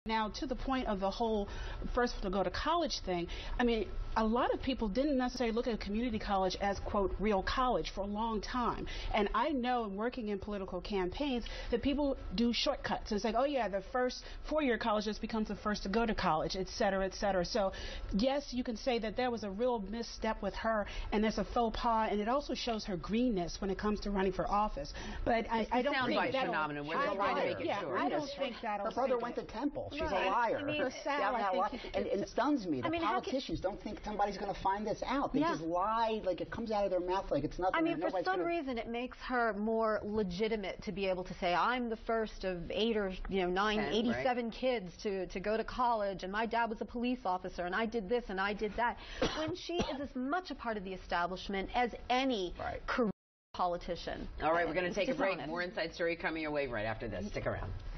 Now, to the point of the whole first to go to college thing, I mean, a lot of people didn't necessarily look at community college as, quote, real college for a long time. And I know, working in political campaigns, that people do shortcuts. It's like, oh, yeah, the first four-year college just becomes the first to go to college, et cetera, et cetera. So, yes, you can say that there was a real misstep with her, and there's a faux pas, and it also shows her greenness when it comes to running for office. But I don't think like that phenomenon. We're just trying to make it sure. I don't think that'll. Her brother went to Temple. She's a liar. I mean, and it stuns me. The politicians don't think somebody's going to find this out. They just lie, like it comes out of their mouth like it's nothing. I mean, for some reason, it makes her more legitimate to be able to say, I'm the first of 8 or 87 kids to go to college, and my dad was a police officer, and I did this and I did that. When she is as much a part of the establishment as any career politician. All right, we're going to take a break. More Inside Story coming your way right after this. Stick around.